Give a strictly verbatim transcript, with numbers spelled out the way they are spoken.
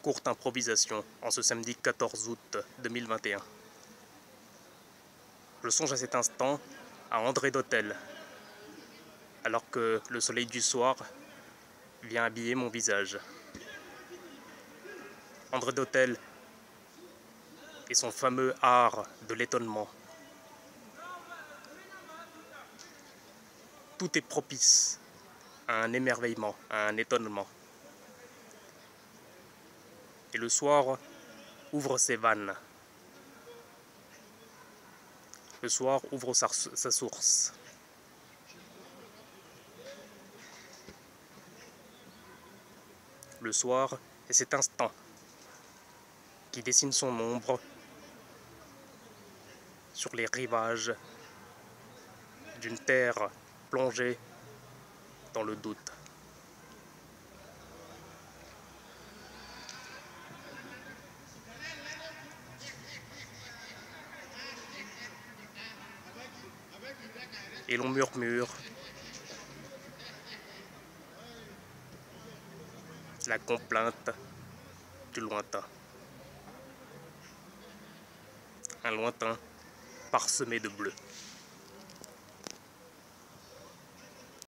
Courte improvisation en ce samedi quatorze août deux mille vingt et un. Je songe à cet instant à André Dhôtel, alors que le soleil du soir vient habiller mon visage. André Dhôtel et son fameux art de l'étonnement. Tout est propice à un émerveillement, à un étonnement. Et le soir ouvre ses vannes. Le soir ouvre sa, sa source. Le soir est cet instant qui dessine son ombre sur les rivages d'une terre plongée dans le doute. Et l'on murmure la complainte du lointain. Un lointain parsemé de bleu.